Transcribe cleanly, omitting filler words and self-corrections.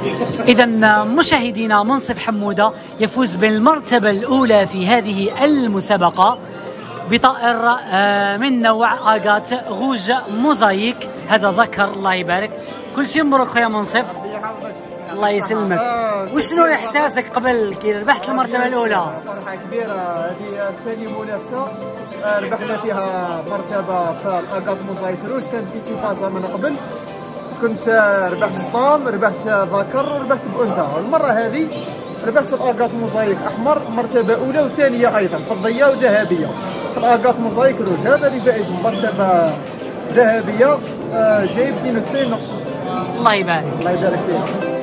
إذا مشاهدينا، منصف حمودة يفوز بالمرتبة الأولى في هذه المسابقة بطائر من نوع آغات غوج موزايك. هذا ذكر، الله يبارك. كل شيء مبروك خويا منصف، الله يسلمك. وشنو احساسك قبل كي ربحت المرتبه الاولى؟ فرحه كبيره، هذه ثاني منافسه ربحنا فيها مرتبه في الاغات موزايك روج. كانت في تيفازا من قبل، كنت ربحت سطام، ربحت ذكر وربحت بانثى. المره هذه ربحت الاغات موزايك احمر مرتبه اولى وثانيه ايضا، فضيه وذهبيه في الاغات موزايك روج. هذا اللي فائز بمرتبه ذهبيه، جايب 92 نقطه. الله يبارك، الله يبارك فيك.